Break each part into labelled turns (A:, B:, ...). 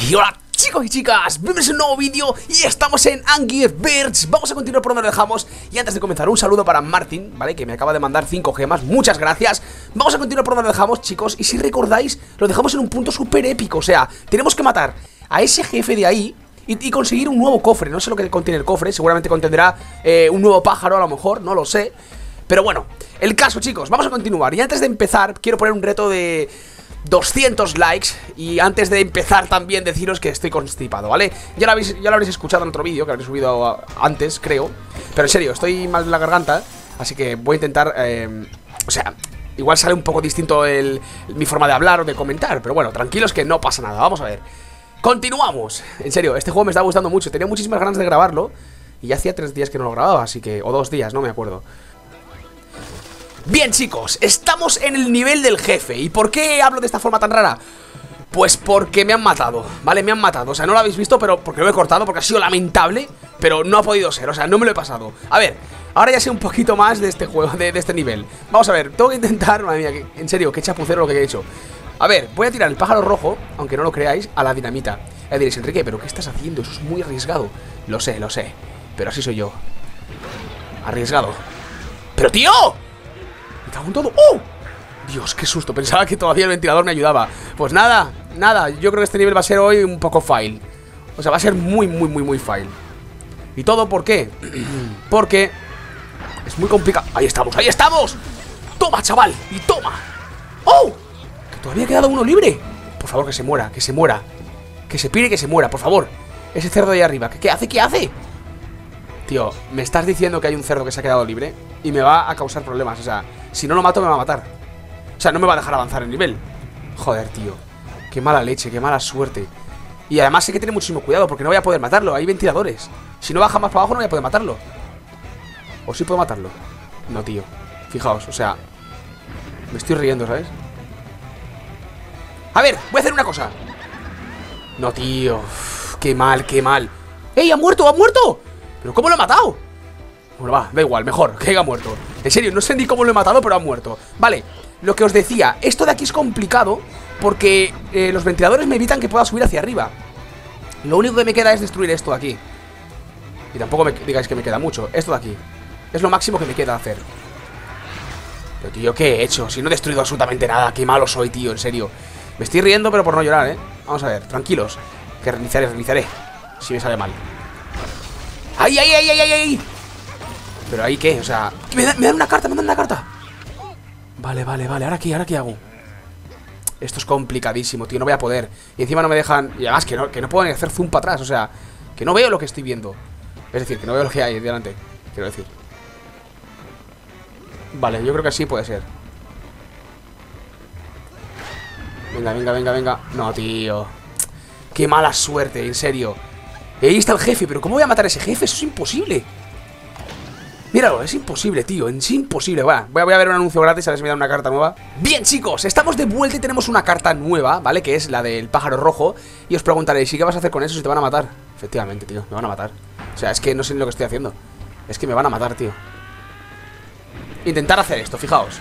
A: Y hola chicos y chicas, bienvenidos a un nuevo vídeo y estamos en Angry Birds. Vamos a continuar por donde lo dejamos. Y antes de comenzar, un saludo para Martín, ¿vale? Que me acaba de mandar 5 gemas, muchas gracias. Vamos a continuar por donde lo dejamos, chicos. Y si recordáis, lo dejamos en un punto súper épico. O sea, tenemos que matar a ese jefe de ahí y conseguir un nuevo cofre. No sé lo que contiene el cofre, seguramente contendrá un nuevo pájaro a lo mejor, no lo sé. Pero bueno, el caso, chicos, vamos a continuar. Y antes de empezar, quiero poner un reto de 200 likes. Y antes de empezar también deciros que estoy constipado, ¿vale? Ya lo habréis escuchado en otro vídeo que habré subido antes, creo. Pero en serio, estoy mal de la garganta. Así que voy a intentar, o sea, igual sale un poco distinto mi forma de hablar o de comentar. Pero bueno, tranquilos que no pasa nada, vamos a ver. Continuamos. En serio, este juego me está gustando mucho. Tenía muchísimas ganas de grabarlo y ya hacía 3 días que no lo grababa, así que, o 2 días, no me acuerdo. Bien, chicos, estamos en el nivel del jefe. ¿Y por qué hablo de esta forma tan rara? Pues porque me han matado, ¿vale? Me han matado, o sea, no lo habéis visto, pero porque lo he cortado, porque ha sido lamentable. Pero no ha podido ser, o sea, no me lo he pasado. A ver, ahora ya sé un poquito más de este juego, de este nivel. Vamos a ver, tengo que intentar, madre mía, en serio, qué chapucero lo que he hecho. A ver, voy a tirar el pájaro rojo, aunque no lo creáis, a la dinamita. Ya diréis, Enrique, ¿pero qué estás haciendo? Eso es muy arriesgado. Lo sé, pero así soy yo. Arriesgado. ¡Pero tío! Me cago en todo. ¡Oh! Dios, qué susto. Pensaba que todavía el ventilador me ayudaba. Pues nada. Yo creo que este nivel va a ser hoy un poco fail. O sea, va a ser muy fail. ¿Y todo por qué? Porque es muy complicado. ¡Ahí estamos! ¡Toma, chaval! ¡Y toma! ¡Oh! Que todavía ha quedado uno libre. Por favor, que se muera. Que se pire y que se muera, por favor. Ese cerdo de ahí arriba. ¿Qué hace? Tío, me estás diciendo que hay un cerdo que se ha quedado libre y me va a causar problemas. O sea, si no lo mato me va a matar. O sea, no me va a dejar avanzar el nivel. Joder, tío. Qué mala leche, qué mala suerte. Y además hay que tener muchísimo cuidado porque no voy a poder matarlo. Hay ventiladores. Si no baja más para abajo no voy a poder matarlo. ¿O sí puedo matarlo? No, tío. Fijaos, o sea, me estoy riendo, ¿sabes? A ver, voy a hacer una cosa. No, tío. Uf, qué mal. ¡Ey, ha muerto! ¿Pero cómo lo he matado? Bueno, va, da igual, mejor que haya muerto. En serio, no sé ni cómo lo he matado, pero ha muerto. Vale, lo que os decía, esto de aquí es complicado porque los ventiladores me evitan que pueda subir hacia arriba. Lo único que me queda es destruir esto de aquí. Y tampoco me digáis que me queda mucho. Esto de aquí es lo máximo que me queda hacer. Pero tío, ¿qué he hecho? Si no he destruido absolutamente nada. Qué malo soy, tío, en serio. Me estoy riendo, pero por no llorar, ¿eh? Vamos a ver, tranquilos. Que reiniciaré si me sale mal. ¡Ay! ¿Pero ahí qué? O sea, me dan una carta, Vale, ¿ahora qué hago? Esto es complicadísimo, tío, no voy a poder. Y encima no me dejan, y además que no puedo ni hacer zoom para atrás, o sea, que no veo lo que estoy viendo. Es decir, que no veo lo que hay delante, quiero decir. Vale, yo creo que así puede ser. Venga. No, tío. Qué mala suerte, en serio. Y ahí está el jefe, pero ¿cómo voy a matar a ese jefe? Eso es imposible. Míralo, es imposible, tío, es imposible. Bueno, voy a ver un anuncio gratis, a ver si me dan una carta nueva. Bien, chicos, estamos de vuelta y tenemos una carta nueva, ¿vale? Que es la del pájaro rojo. Y os preguntaréis, ¿y qué vas a hacer con eso si te van a matar? Efectivamente, tío, me van a matar. O sea, es que no sé ni lo que estoy haciendo. Es que me van a matar, tío. Intentar hacer esto, fijaos.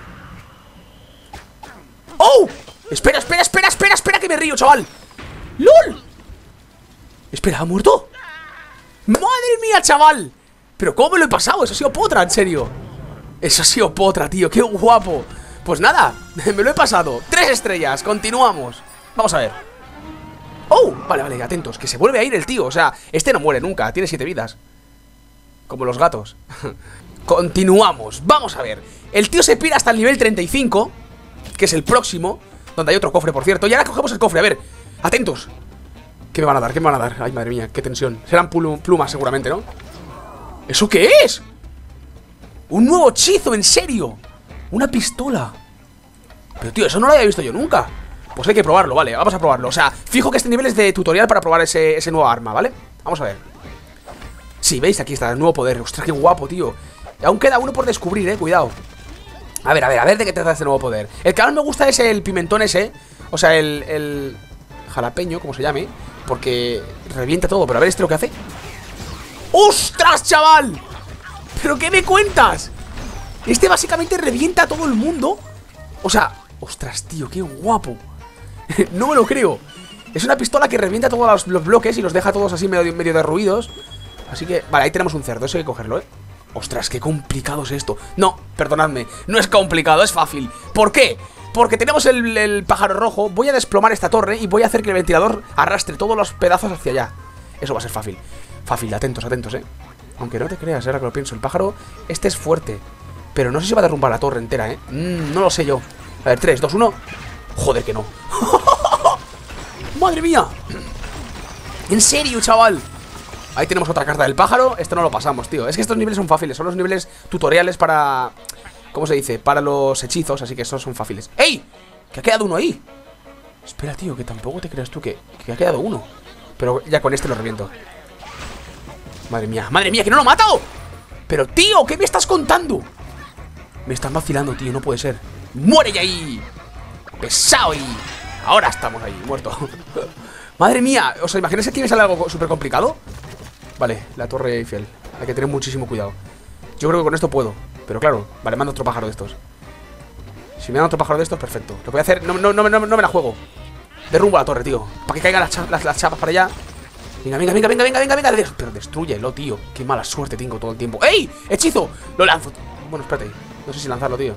A: ¡Oh! Espera, que me río, chaval. ¡Lol! Espera, ¿ha muerto? ¡Madre mía, chaval! ¿Pero cómo me lo he pasado? Eso ha sido potra, en serio. Eso ha sido potra, tío, qué guapo. Pues nada, me lo he pasado. 3 estrellas, continuamos. Vamos a ver. ¡Oh! Vale, atentos, que se vuelve a ir el tío. O sea, este no muere nunca, tiene 7 vidas. Como los gatos. Continuamos, vamos a ver. El tío se pira hasta el nivel 35, que es el próximo, donde hay otro cofre, por cierto. Y ahora cogemos el cofre, a ver, atentos. ¿Qué me van a dar? Ay, madre mía, qué tensión. Serán plumas seguramente, ¿no? ¿Eso qué es? Un nuevo hechizo, en serio. Una pistola. Pero tío, eso no lo había visto yo nunca. Pues hay que probarlo, vale, vamos a probarlo. O sea, fijo que este nivel es de tutorial para probar ese nuevo arma, ¿vale? Vamos a ver. Sí, ¿veis? Aquí está, el nuevo poder. Ostras, qué guapo, tío. Aún queda uno por descubrir, cuidado. A ver de qué trata este nuevo poder. El que más me gusta es el pimentón ese. O sea, el jalapeño, como se llame. Porque revienta todo, pero a ver este lo que hace. ¡Ostras, chaval! ¿Pero qué me cuentas? Este básicamente revienta a todo el mundo. O sea, ostras, tío, qué guapo. No me lo creo. Es una pistola que revienta todos los bloques y los deja todos así medio derruidos. Así que, vale, ahí tenemos un cerdo, eso hay que cogerlo, ¿eh? Ostras, qué complicado es esto. No, perdonadme, no es complicado, es fácil. ¿Por qué? Porque tenemos el pájaro rojo. Voy a desplomar esta torre y voy a hacer que el ventilador arrastre todos los pedazos hacia allá. Eso va a ser fácil. Fácil, atentos, atentos, Aunque no te creas, ahora que lo pienso. El pájaro, este es fuerte, pero no sé si va a derrumbar la torre entera, no lo sé yo. A ver, 3, 2, 1. Joder que no. ¡Madre mía! ¿En serio, chaval? Ahí tenemos otra carta del pájaro. Esto no lo pasamos, tío. Es que estos niveles son fáciles. Son los niveles tutoriales para... ¿Cómo se dice? Para los hechizos. Así que estos son fáciles. ¡Ey! Que ha quedado uno ahí. Espera, tío, que tampoco te creas tú que ha quedado uno. Pero ya con este lo reviento. Madre mía, que no lo he matado. Pero, tío, ¿qué me estás contando? Me están vacilando, tío, no puede ser. ¡Muere ya ahí! ¡Pesado! Y ahora estamos ahí, muerto. Madre mía, ¿os imagináis que aquí me sale algo súper complicado? Vale, la torre Eiffel. Hay que tener muchísimo cuidado. Yo creo que con esto puedo. Pero claro, vale, mando otro pájaro de estos. Si me dan otro pájaro de estos, perfecto. Lo que voy a hacer, no me la juego. Derrumbo la torre, tío. Para que caigan las chapas para allá. Venga. Pero destrúyelo, tío. Qué mala suerte tengo todo el tiempo. ¡Ey! ¡Hechizo! Lo lanzo. Bueno, espérate. No sé si lanzarlo, tío.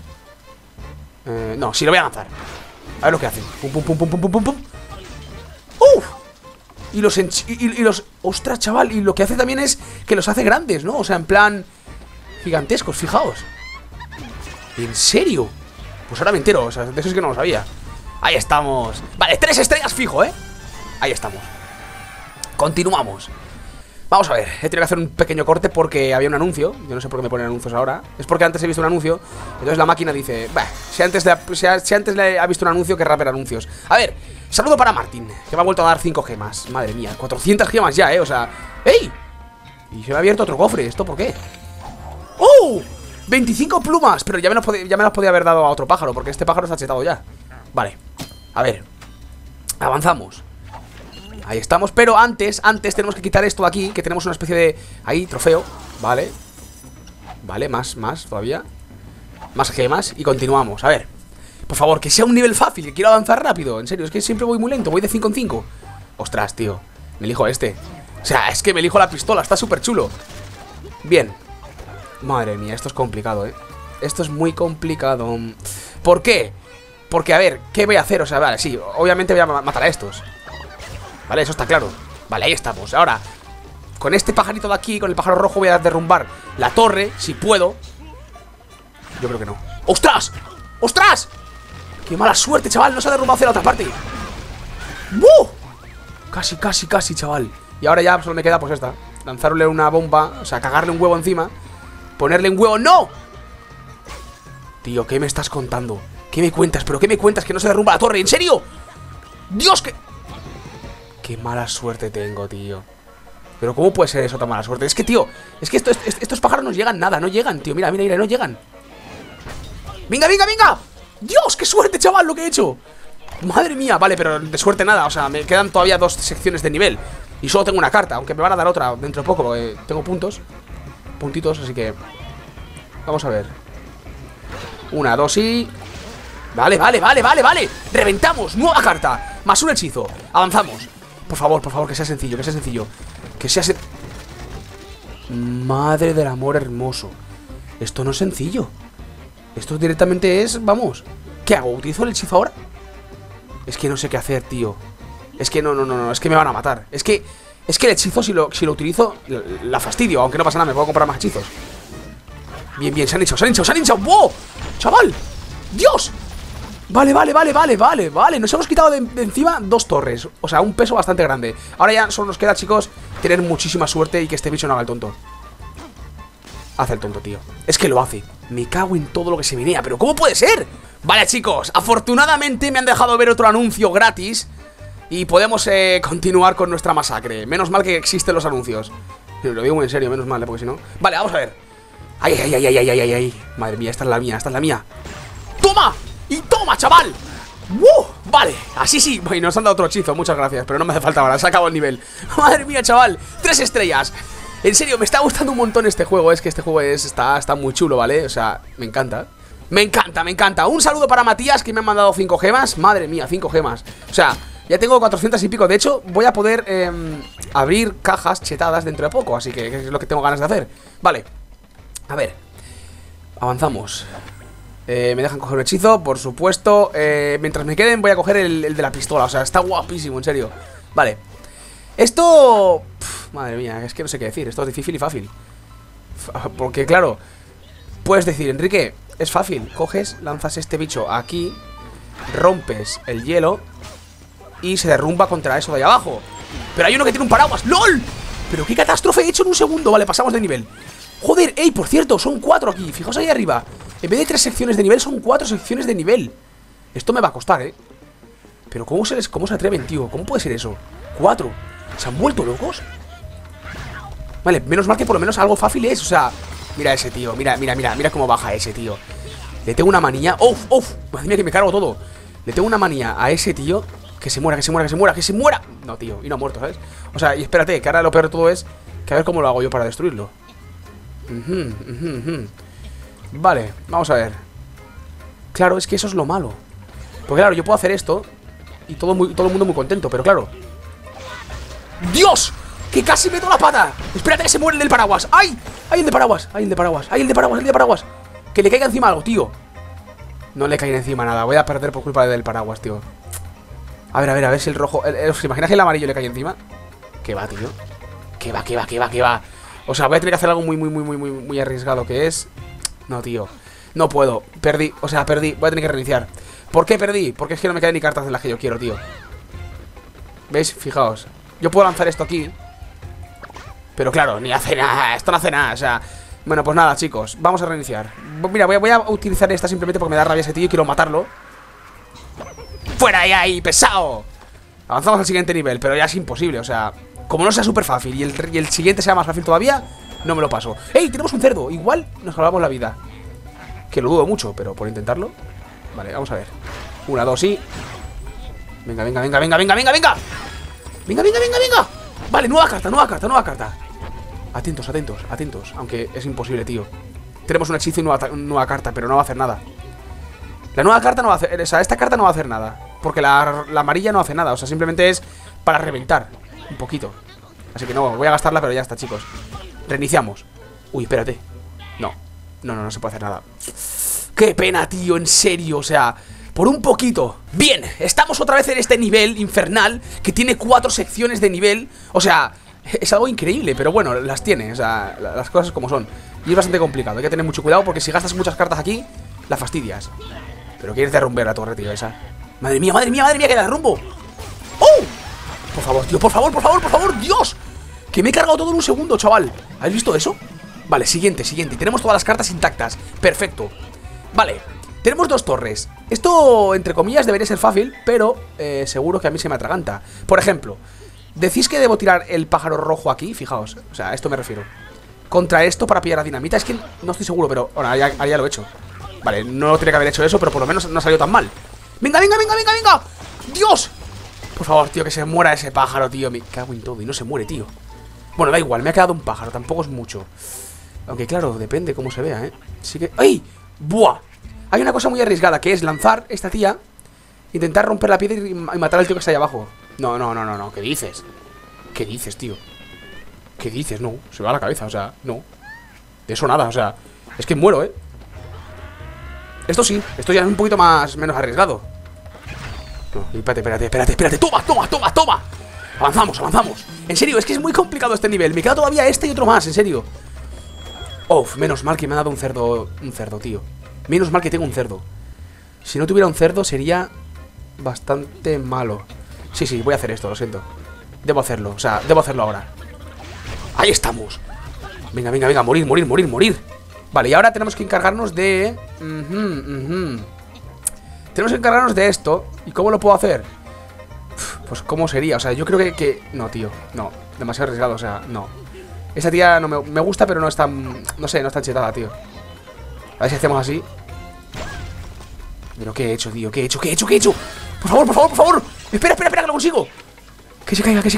A: No, sí lo voy a lanzar. A ver lo que hace. Pum. ¡Uf! Y los... ¡Ostras, chaval! Y lo que hace también es que los hace grandes, ¿no? O sea, en plan... gigantescos, fijaos. ¿En serio? Pues ahora me entero, o sea, de eso es que no lo sabía. Ahí estamos. Vale, 3 estrellas fijo, Ahí estamos. Continuamos. Vamos a ver, he tenido que hacer un pequeño corte porque había un anuncio. Yo no sé por qué me ponen anuncios ahora. Es porque antes he visto un anuncio. Entonces la máquina dice, bah, si antes le ha visto un anuncio, querrá ver anuncios. A ver, saludo para Martín, que me ha vuelto a dar 5 gemas. Madre mía, 400 gemas ya, o sea, ¡ey! Y se me ha abierto otro cofre, ¿esto por qué? ¡Oh! 25 plumas, pero ya me las podía haber dado a otro pájaro, porque este pájaro está chetado ya. Vale, a ver, avanzamos. Ahí estamos, pero antes tenemos que quitar esto de aquí, que tenemos una especie de... ahí, trofeo, vale. Vale, más todavía. Más gemas y continuamos, a ver. Por favor, que sea un nivel fácil, que quiero avanzar rápido. En serio, es que siempre voy muy lento, voy de 5 en 5. Ostras, tío, me elijo este. O sea, es que me elijo la pistola, está súper chulo. Bien. Madre mía, esto es complicado, Esto es muy complicado. ¿Por qué? Porque, a ver, ¿qué voy a hacer? O sea, vale, sí, obviamente voy a matar a estos. Vale, eso está claro. Vale, ahí estamos. Ahora, con este pajarito de aquí, con el pájaro rojo, voy a derrumbar la torre, si puedo. Yo creo que no. ¡Ostras! ¡Ostras! ¡Qué mala suerte, chaval! No se ha derrumbado hacia la otra parte. ¡Buh! Casi, chaval. Y ahora ya solo me queda, pues esta. Lanzarle una bomba, o sea, cagarle un huevo encima. Ponerle un huevo. ¡No! Tío, ¿qué me estás contando? ¿Qué me cuentas? ¿Pero qué me cuentas? Que no se derrumba la torre. ¿En serio? ¡Dios, que... qué mala suerte tengo, tío! Pero ¿cómo puede ser eso tan mala suerte? Es que, tío, es que estos pájaros no llegan nada. No llegan, tío, mira, no llegan. ¡Venga! ¡Dios, qué suerte, chaval, lo que he hecho! Madre mía, vale, pero de suerte nada. O sea, me quedan todavía 2 secciones de nivel. Y solo tengo una carta, aunque me van a dar otra dentro de poco, porque tengo puntitos, así que... vamos a ver. 1, 2 y... Vale. Reventamos, nueva carta. Más un hechizo, avanzamos. Por favor, que sea sencillo. Que sea Madre del amor hermoso. Esto no es sencillo. Esto directamente es... vamos. ¿Qué hago? ¿Utilizo el hechizo ahora? Es que no sé qué hacer, tío. Es que no, es que me van a matar. Es que el hechizo, si lo utilizo, la fastidio. Aunque no pasa nada, me puedo comprar más hechizos. Bien, se han hinchado. ¡Wow! ¡Chaval! ¡Dios! Vale. Nos hemos quitado de encima 2 torres. O sea, un peso bastante grande. Ahora ya solo nos queda, chicos, tener muchísima suerte y que este bicho no haga el tonto. Hace el tonto, tío. Es que lo hace. Me cago en todo lo que se venía. ¿Pero cómo puede ser? Vale, chicos, afortunadamente me han dejado ver otro anuncio gratis y podemos continuar con nuestra masacre. Menos mal que existen los anuncios. Lo digo muy en serio, menos mal, porque si no... Vale, vamos a ver. Ay. Madre mía, esta es la mía. ¡Toma! ¡Y toma, chaval! Vale, así sí. Bueno, nos han dado otro hechizo, muchas gracias. Pero no me hace falta ahora, se ha acabado el nivel. Madre mía, chaval, 3 estrellas. En serio, me está gustando un montón este juego. Es que este juego está muy chulo, ¿vale? O sea, me encanta. Me encanta. Un saludo para Matías, que me han mandado 5 gemas. Madre mía, 5 gemas. O sea, Ya tengo 400 y pico. De hecho, voy a poder abrir cajas chetadas dentro de poco. Así que es lo que tengo ganas de hacer. Vale. A ver. Avanzamos. Me dejan coger un hechizo, por supuesto. Mientras me queden voy a coger el de la pistola. O sea, está guapísimo, en serio. Vale. Esto... madre mía, es que no sé qué decir. Esto es difícil y fácil. Porque claro, puedes decir, Enrique, es fácil. Coges, lanzas este bicho aquí, rompes el hielo y se derrumba contra eso de ahí abajo. Pero hay uno que tiene un paraguas. ¡LOL! Pero qué catástrofe he hecho en un segundo. Vale, pasamos de nivel. Joder, ey, por cierto, son 4 aquí. Fijaos ahí arriba. En vez de 3 secciones de nivel, son 4 secciones de nivel. Esto me va a costar, Pero cómo se atreven, tío. ¿Cómo puede ser eso? 4. ¿Se han vuelto locos? Vale, menos mal que por lo menos algo fácil es. O sea, mira ese tío. Mira cómo baja ese tío. Le tengo una manía. ¡Uf! Madre mía, que me cargo todo. Le tengo una manía a ese tío. Que se muera, que se muera, que se muera, que se muera. No, tío, y no ha muerto, ¿sabes? O sea, y espérate, que ahora lo peor de todo es que a ver cómo lo hago yo para destruirlo. Vale, vamos a ver. Claro, es que eso es lo malo. Porque claro, yo puedo hacer esto y todo el mundo muy contento, pero claro. ¡Dios! ¡Que casi meto la pata! Espérate que se muere el del paraguas. ¡Ay! ¡Ay, el de paraguas! ¡Ay, el de paraguas! ¡Ay, el de paraguas! ¡El de paraguas! Que le caiga encima algo, tío. No le caiga encima nada. Voy a perder por culpa del paraguas, tío. A ver si el rojo... ¿Os imagináis que el amarillo le cae encima? ¿Qué va, tío? ¿Qué va? O sea, voy a tener que hacer algo muy arriesgado, que es... No, tío. No puedo. Perdí. O sea, perdí. Voy a tener que reiniciar. ¿Por qué perdí? Porque es que no me quedan ni cartas en las que yo quiero, tío. ¿Veis? Fijaos. Yo puedo lanzar esto aquí. Pero claro, ni hace nada. Esto no hace nada. O sea... Bueno, pues nada, chicos. Vamos a reiniciar. Mira, voy a utilizar esta simplemente porque me da rabia ese tío y quiero matarlo. ¡Fuera de ahí, pesado! Avanzamos al siguiente nivel, pero ya es imposible, o sea... Como no sea súper fácil y el siguiente sea más fácil todavía, no me lo paso. ¡Ey! Tenemos un cerdo, igual nos salvamos la vida. Que lo dudo mucho, pero por intentarlo. Vale, vamos a ver. 1, 2 y... Venga. Vale, nueva carta. Atentos. Aunque es imposible, tío. Tenemos un hechizo y nueva carta, pero no va a hacer nada. La nueva carta no va a hacer... O sea, esta carta no va a hacer nada. Porque la amarilla no hace nada. O sea, simplemente es para reventar un poquito. Así que no, voy a gastarla, pero ya está, chicos. Reiniciamos. Uy, espérate. No se puede hacer nada. ¡Qué pena, tío! En serio, o sea... Por un poquito. Bien, estamos otra vez en este nivel infernal que tiene 4 secciones de nivel. O sea, es algo increíble, pero bueno, las tiene. O sea, las cosas como son. Y es bastante complicado, hay que tener mucho cuidado porque si gastas muchas cartas aquí, la fastidias. Pero quieres derrumbar la torre, tío, esa. Madre mía, que la derrumbo. ¡Oh! Por favor, tío, por favor, Dios. Que me he cargado todo en un segundo, chaval. ¿Habéis visto eso? Vale, siguiente. Tenemos todas las cartas intactas. Perfecto. Vale, tenemos 2 torres. Esto, entre comillas, debería ser fácil, pero seguro que a mí se me atraganta. Por ejemplo, decís que debo tirar el pájaro rojo aquí. Fijaos, o sea, a esto me refiero. Contra esto para pillar la dinamita. Es que no estoy seguro, pero bueno, ya lo he hecho. Vale, no tenía que haber hecho eso, pero por lo menos no ha salido tan mal. ¡Venga! ¡Dios! Por favor, tío, que se muera ese pájaro, tío. Me cago en todo y no se muere, tío. Bueno, da igual, me ha quedado un pájaro, tampoco es mucho. Aunque claro, depende cómo se vea, Sí que... ¡Ay! ¡Buah! Hay una cosa muy arriesgada, que es lanzar esta tía, intentar romper la piedra y matar al tío que está ahí abajo. No, ¿qué dices? ¿Qué dices, tío? ¿Qué dices? No, se me va la cabeza, o sea, no. De eso nada, o sea, es que muero, Esto sí, esto ya es un poquito menos arriesgado. No, espérate. ¡Toma! Avanzamos. En serio, es que es muy complicado este nivel. Me queda todavía este y otro más, en serio. Uf, menos mal que me ha dado un cerdo, tío. Menos mal que tengo un cerdo. Si no tuviera un cerdo sería bastante malo. Sí, voy a hacer esto, lo siento. Debo hacerlo, o sea, debo hacerlo ahora. Ahí estamos. Venga, morir. Vale, y ahora tenemos que encargarnos de... Tenemos que encargarnos de esto. ¿Y cómo lo puedo hacer? Pues cómo sería, o sea, yo creo que... No, tío, no, demasiado arriesgado, o sea, no. Esa tía no me gusta, pero no es tan... No sé, no es tan chetada, tío. A ver si hacemos así. Pero ¿qué he hecho, tío? ¿Qué he hecho? Por favor. Espera, que lo consigo. Que se caiga.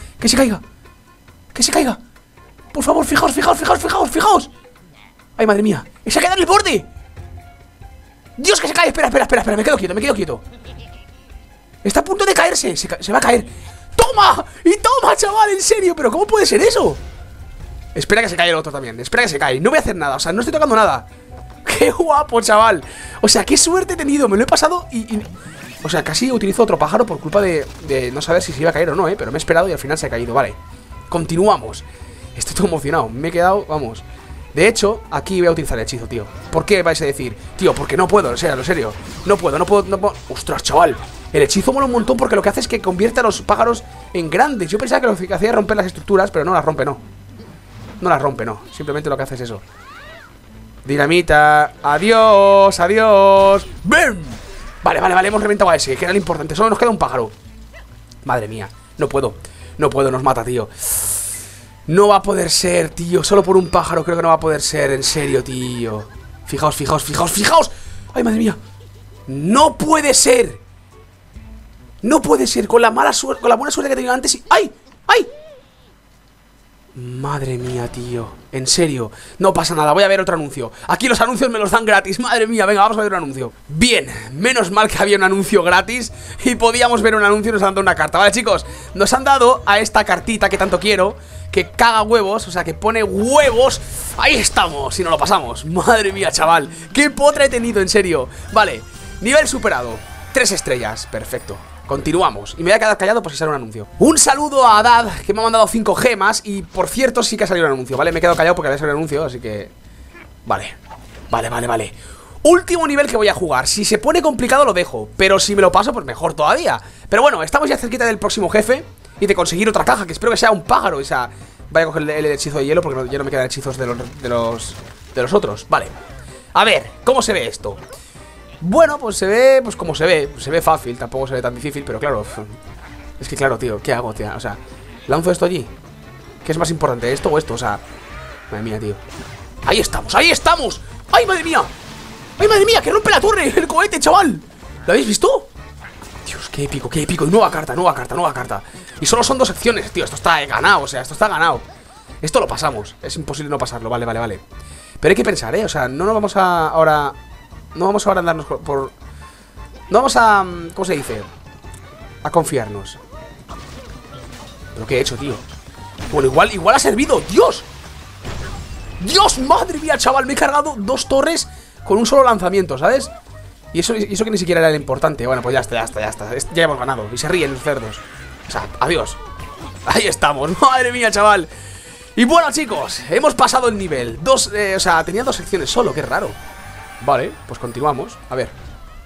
A: Por favor, fijaos. Ay, madre mía. ¡Se ha quedado en el borde! ¡Dios, que se cae! Espera, me quedo quieto. Está a punto de caerse. Se va a caer. ¡Toma! ¡Y toma, chaval! En serio, pero ¿cómo puede ser eso? Espera que se caiga el otro también. Espera que se caiga. No voy a hacer nada. O sea, no estoy tocando nada. ¡Qué guapo, chaval! O sea, qué suerte he tenido. Me lo he pasado y... O sea, casi utilizo otro pájaro por culpa de no saber si se iba a caer o no, pero me he esperado y al final se ha caído. Vale. Continuamos. Estoy todo emocionado. Me he quedado... Vamos. De hecho, aquí voy a utilizar el hechizo, tío. ¿Por qué vais a decir? Tío, porque no puedo, o sea, en serio. No puedo. ¡Ostras, chaval! El hechizo mola un montón porque lo que hace es que convierte a los pájaros en grandes. Yo pensaba que lo que hacía era romper las estructuras, pero no las rompe, no. No las rompe, no. Simplemente lo que hace es eso. Dinamita. Adiós, adiós. ¡Bum! Vale, hemos reventado a ese, que era lo importante. Solo nos queda un pájaro. Madre mía, no puedo, nos mata, tío. No va a poder ser, tío. Solo por un pájaro creo que no va a poder ser. En serio, tío. Fijaos. Ay, madre mía. No puede ser. No puede ser. Con la mala suerte, con la buena suerte que he tenido antes. ¡Ay! Madre mía, tío. En serio. No pasa nada, voy a ver otro anuncio. Aquí los anuncios me los dan gratis. Madre mía, venga, vamos a ver un anuncio. Bien, menos mal que había un anuncio gratis y podíamos ver un anuncio y nos han dado una carta. Vale, chicos, nos han dado a esta cartita que tanto quiero, que caga huevos, o sea, que pone huevos. Ahí estamos, y nos lo pasamos. Madre mía, chaval, qué potra he tenido, en serio. Vale, nivel superado, 3 estrellas, perfecto. Continuamos, y me voy a quedar callado por si sale un anuncio. Un saludo a Haddad, que me ha mandado 5 gemas. Y por cierto, sí que ha salido un anuncio, ¿vale? Me he quedado callado porque había salido un anuncio, así que... Vale. Último nivel que voy a jugar. Si se pone complicado lo dejo, pero si me lo paso, pues mejor todavía. Pero bueno, estamos ya cerquita del próximo jefe y de conseguir otra caja, que espero que sea un pájaro. O sea, voy a coger el hechizo de hielo porque ya no me quedan hechizos de los otros. Vale. A ver, ¿cómo se ve esto? Bueno, pues se ve, pues como se ve fácil, tampoco se ve tan difícil, pero claro, es que claro, tío, ¿qué hago, tío? O sea, ¿lanzo esto allí? ¿Qué es más importante, esto o esto? O sea, madre mía, tío. ¡Ahí estamos! ¡Ay, madre mía! ¡Que rompe la torre! ¡El cohete, chaval! ¿Lo habéis visto? Dios, qué épico. Y nueva carta. Y solo son 2 secciones, tío, esto está ganado, o sea, esto está ganado. Esto lo pasamos, es imposible no pasarlo, vale. Pero hay que pensar, o sea, no vamos a ahora andarnos por... No vamos a... ¿Cómo se dice? A confiarnos. ¿Pero qué he hecho, tío? Bueno, igual ha servido. ¡Dios! ¡Madre mía, chaval! Me he cargado 2 torres con un solo lanzamiento, ¿sabes? Y eso que ni siquiera era lo importante. Bueno, pues ya está. Ya hemos ganado. Y se ríen los cerdos. O sea, adiós. Ahí estamos. ¡Madre mía, chaval! Y bueno, chicos, hemos pasado el nivel. O sea, tenía 2 secciones solo. Qué raro. Vale, pues continuamos, a ver.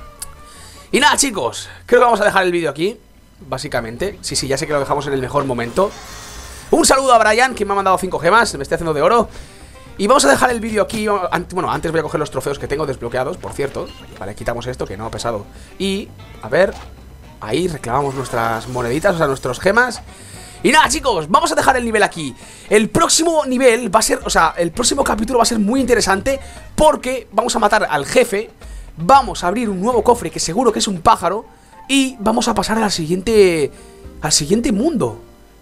A: Y nada, chicos, creo que vamos a dejar el vídeo aquí, básicamente. Sí, ya sé que lo dejamos en el mejor momento. Un saludo a Brian, que me ha mandado 5 gemas, me estoy haciendo de oro. Y vamos a dejar el vídeo aquí. Bueno, antes voy a coger los trofeos que tengo desbloqueados, por cierto. Vale, quitamos esto, que no ha pesado. Y, a ver, ahí reclamamos nuestras moneditas, o sea, nuestros gemas. Y nada, chicos, vamos a dejar el nivel aquí. El próximo nivel va a ser, o sea, el próximo capítulo va a ser muy interesante, porque vamos a matar al jefe, vamos a abrir un nuevo cofre que seguro que es un pájaro, y vamos a pasar al siguiente mundo.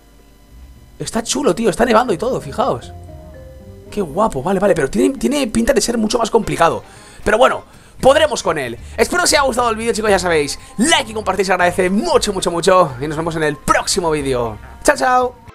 A: Está chulo, tío, está nevando y todo, fijaos. Qué guapo, vale, pero tiene pinta de ser mucho más complicado. Pero bueno, podremos con él. Espero que os haya gustado el vídeo, chicos, ya sabéis. Like y compartir se agradece mucho. Y nos vemos en el próximo vídeo. Chao.